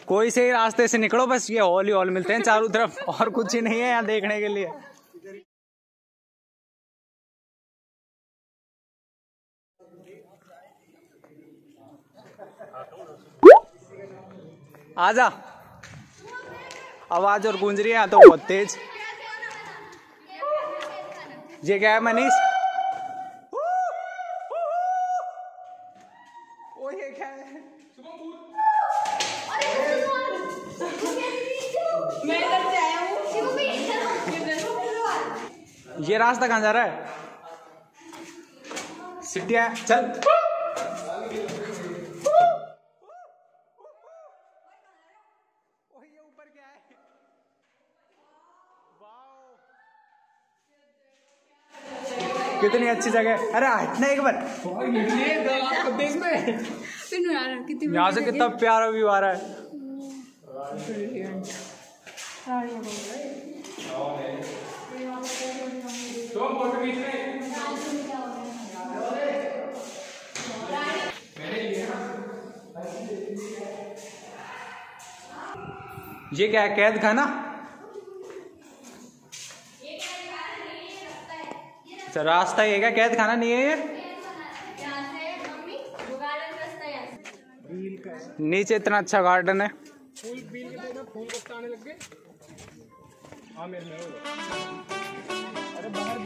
कोई से ही रास्ते से निकलो, बस ये हॉल ही हॉल मिलते हैं चारों तरफ, और कुछ ही नहीं है यहाँ देखने के लिए। आजा, आवाज और गूंज रही है यहाँ तो बहुत तेज। ये क्या है मनीष? ओ ये क्या है? ये रास्ता कहाँ जा रहा है? सिटिया चल। कितनी अच्छी जगह। अरे हटना एक बार, यहाँ से कितना प्यारा व्यू आ रहा है। ये क्या है? कैद खाना? अच्छा रास्ता ये क्या? कैद खाना नहीं है ये? नीचे इतना अच्छा गार्डन है। फूल आने लग गए। हाँ मेरे में अरे बाहर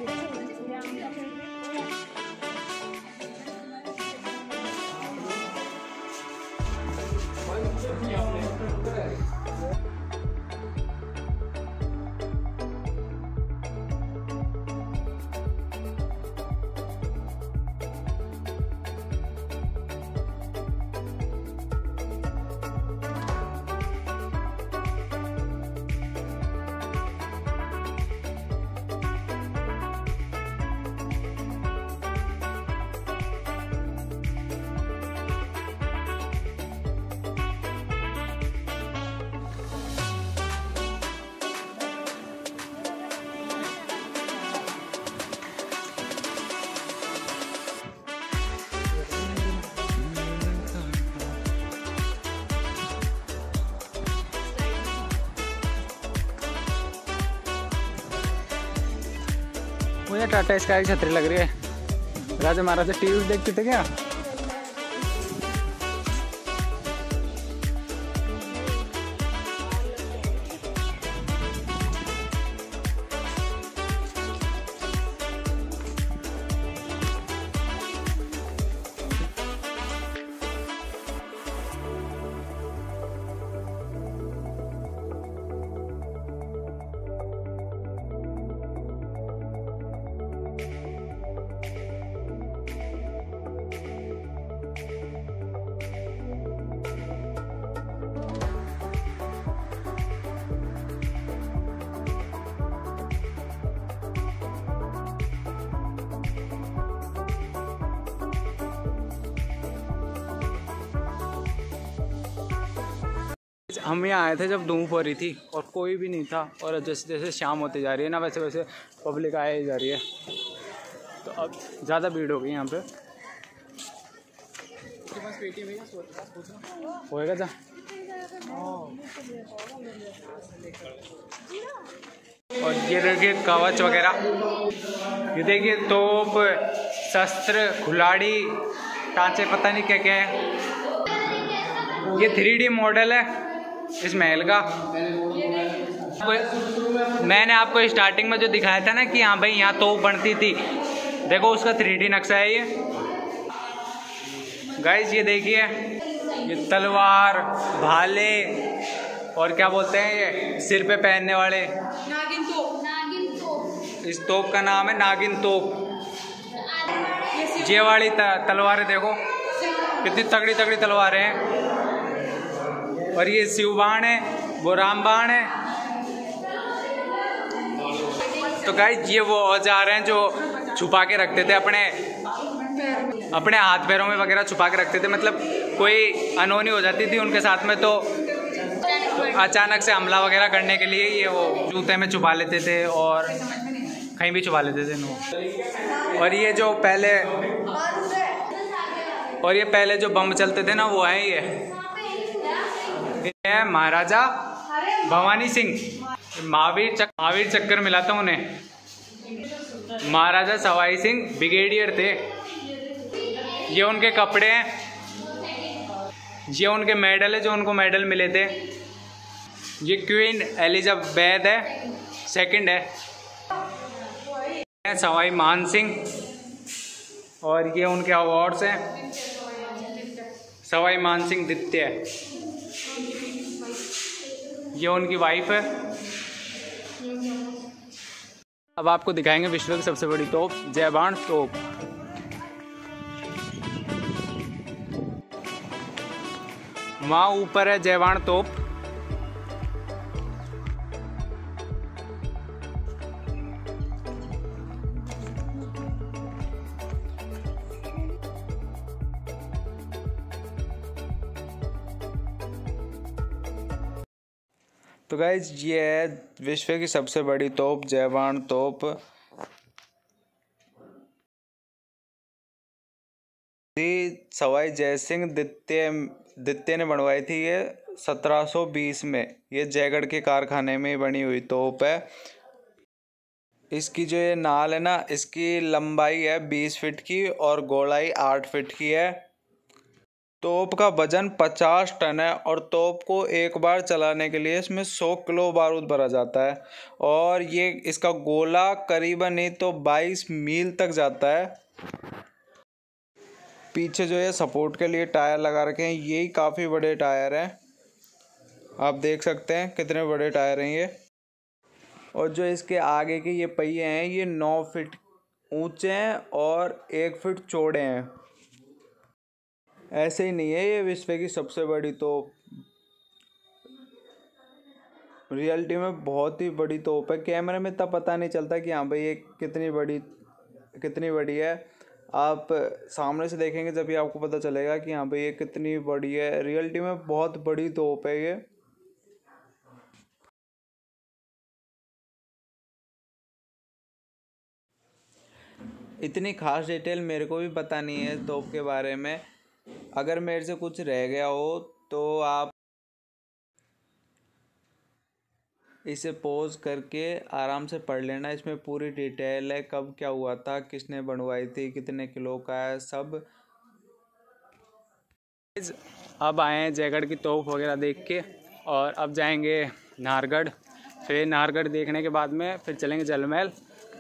मुझे टाटा स्काई की छतरी लग रही है। राजा महाराजा टीवी देखते थे क्या? हम यहाँ आए थे जब धूप हो रही थी और कोई भी नहीं था, और जैसे जैसे शाम होती जा रही है ना वैसे वैसे पब्लिक आए जा रही है, तो अब ज़्यादा भीड़ हो गई यहाँ पे। होएगा जा। और ये देखिए कवच वगैरह, ये देखिए तोप, शस्त्र, खुलाड़ी, टाँचे, पता नहीं क्या क्या है। ये 3D मॉडल है इस महल का। मैंने आपको स्टार्टिंग में जो दिखाया था ना कि हाँ भाई यहाँ तोप बनती थी, देखो उसका 3D नक्शा है ये। गाइस ये देखिए, ये तलवार, भाले और क्या बोलते हैं ये सिर पे पहनने वाले, नागिन तोप। नागिन तोप, इस तोप का नाम है नागिन तोप। ये वाली तलवारें देखो कितनी तगड़ी तगड़ी तलवारें हैं। और ये शिव बाण है, वो राम बाण है। तो गाइस ये वो औजार हैं जो छुपा के रखते थे अपने हाथ पैरों में वगैरह छुपा के रखते थे, मतलब कोई अनहोनी हो जाती थी उनके साथ में तो अचानक से हमला वगैरह करने के लिए ये वो जूते में छुपा लेते थे और कहीं भी छुपा लेते थे। और ये जो पहले जो बम चलते थे ना वो है ये है महाराजा भवानी सिंह। महावीर चक्कर मिला था उन्हें। महाराजा सवाई सिंह ब्रिगेडियर थे। ये उनके कपड़े हैं, ये उनके मेडल है जो उनको मेडल मिले थे। ये क्वीन एलिजाबेथ है, सेकंड है सवाई मान सिंह। और ये उनके अवार्ड्स हैं। सवाई मान सिंह द्वितीय, ये उनकी वाइफ है। अब आपको दिखाएंगे विश्व की सबसे बड़ी तोप, जय बाण तोप। वहाँ ऊपर है जय बाण तोप। तो गाइज ये है विश्व की सबसे बड़ी तोप, जय बाण तोप। सवाई जय सिंह द्वितीय ने बनवाई थी। ये 1720 में, ये जयगढ़ के कारखाने में बनी हुई तोप है। इसकी जो ये नाल है ना, इसकी लंबाई है 20 फीट की और गोलाई 8 फीट की है। तोप का वजन 50 टन है और तोप को एक बार चलाने के लिए इसमें 100 किलो बारूद भरा जाता है। और ये इसका गोला करीबन नहीं तो 22 मील तक जाता है। पीछे जो है सपोर्ट के लिए टायर लगा रखे हैं, यही काफ़ी बड़े टायर हैं। आप देख सकते हैं कितने बड़े टायर हैं ये। और जो इसके आगे के ये पहिए हैं, ये 9 फीट ऊंचे हैं और 1 फीट चौड़े हैं। ऐसे ही नहीं है, ये विश्व की सबसे बड़ी तोप। रियलिटी में बहुत ही बड़ी तोप है। कैमरे में इतना पता नहीं चलता कि हाँ भाई ये कितनी बड़ी है। आप सामने से देखेंगे जब भी आपको पता चलेगा कि हाँ भाई ये कितनी बड़ी है। रियलिटी में बहुत बड़ी तोप है ये। इतनी खास डिटेल मेरे को भी पता नहीं है तोप के बारे में। अगर मेरे से कुछ रह गया हो तो आप इसे पॉज करके आराम से पढ़ लेना। इसमें पूरी डिटेल है, कब क्या हुआ था, किसने बनवाई थी, कितने किलो का है सब। अब आए हैं जयगढ़ की तोप वगैरह देख के और अब जाएंगे नाहरगढ़। फिर नाहरगढ़ देखने के बाद में फिर चलेंगे जल महल।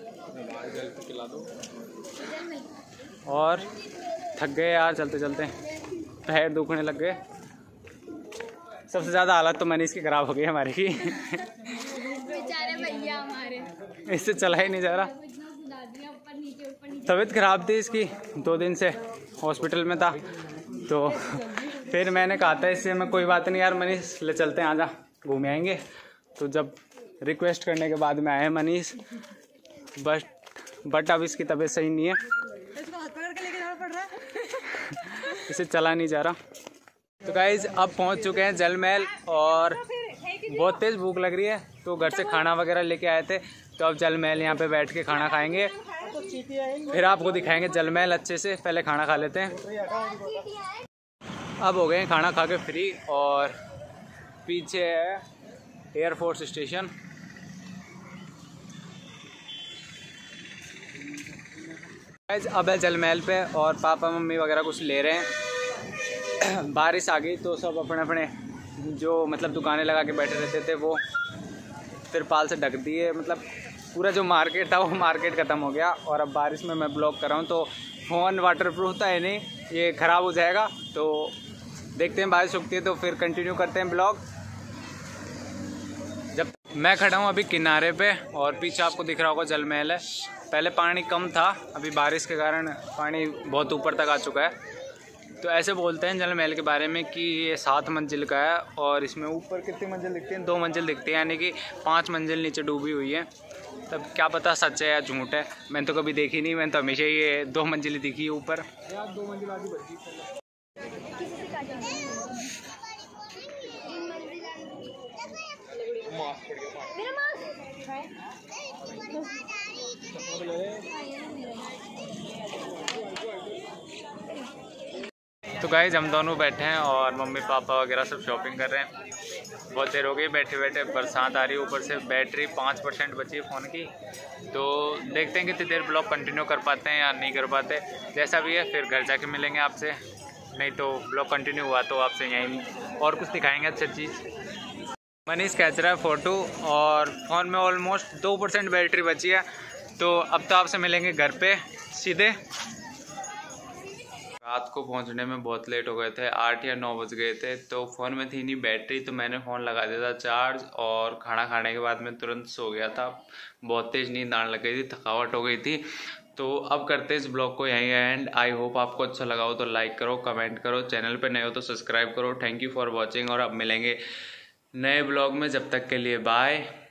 और थक गए यार, चलते चलते पैर दुखने लग गए। सबसे ज़्यादा हालत तो मनीष की खराब हो गई हमारी की। बेचारे भैया हमारे, इससे चला ही नहीं जा रहा। तबीयत खराब थी इसकी, 2 दिन से हॉस्पिटल में था। तो फिर मैंने कहा था इससे, मैं कोई बात नहीं यार मनीष ले चलते हैं, आजा घूम आएंगे। तो जब रिक्वेस्ट करने के बाद में आए मनीष, बट अब इसकी तबीयत सही नहीं है, इसे चला नहीं जा रहा। तो गाइज अब पहुंच चुके हैं जल महल और बहुत तेज़ भूख लग रही है, तो घर से खाना वगैरह लेके आए थे। तो अब जल महल यहाँ पे बैठ के खाना खाएंगे, फिर आपको दिखाएंगे जल महल अच्छे से। पहले खाना खा लेते हैं। अब हो गए खाना खा के फ्री और पीछे है एयरफोर्स स्टेशन। अब है जल महल पे और पापा मम्मी वगैरह कुछ ले रहे हैं। बारिश आ गई तो सब अपने अपने जो मतलब दुकानें लगा के बैठे रहते थे वो तिरपाल से ढक दिए। मतलब पूरा जो मार्केट था वो मार्केट ख़त्म हो गया। और अब बारिश में मैं ब्लॉग कर रहा हूँ तो फ़ोन वाटरप्रूफ था है नहीं, ये ख़राब हो जाएगा। तो देखते हैं बारिश रुकती है तो फिर कंटिन्यू करते हैं ब्लॉग। जब मैं खड़ा हूँ अभी किनारे पे और पीछे आपको दिख रहा होगा जल महल है। पहले पानी कम था, अभी बारिश के कारण पानी बहुत ऊपर तक आ चुका है। तो ऐसे बोलते हैं जल महल के बारे में कि ये 7 मंजिल का है और इसमें ऊपर कितनी मंजिल दिखती हैं, 2 मंजिल दिखती है, यानी कि 5 मंजिल नीचे डूबी हुई है। तब क्या पता सच है या झूठ है, मैंने तो कभी देखी नहीं। मैंने तो हमेशा ये 2 मंजिल दिखी है ऊपर। तो गाइस हम दोनों बैठे हैं और मम्मी पापा वगैरह सब शॉपिंग कर रहे हैं। बहुत देर हो गई बैठे बैठे, बरसात आ रही है, ऊपर से बैटरी 5% बची है फ़ोन की। तो देखते हैं कितनी देर ब्लॉग कंटिन्यू कर पाते हैं या नहीं कर पाते। जैसा भी है फिर घर जाके मिलेंगे आपसे, नहीं तो ब्लॉग कंटिन्यू हुआ तो आपसे यहीं और कुछ दिखाएंगे अच्छी चीज़। मनीष खींच रहा है फ़ोटो और फ़ोन में ऑलमोस्ट 2% बैटरी बची है। तो अब तो आपसे मिलेंगे घर पे सीधे। रात को पहुंचने में बहुत लेट हो गए थे, 8 या 9 बज गए थे। तो फ़ोन में थी नहीं बैटरी, तो मैंने फ़ोन लगा दिया था चार्ज और खाना खाने के बाद मैं तुरंत सो गया था। बहुत तेज़ नींद आने लग गई थी, थकावट हो गई थी। तो अब करते हैं इस ब्लॉग को यहीं एंड। आई होप आपको अच्छा लगा हो तो लाइक करो, कमेंट करो, चैनल पे नए हो तो सब्सक्राइब करो। थैंक यू फॉर वॉचिंग और अब मिलेंगे नए ब्लॉग में, जब तक के लिए बाय।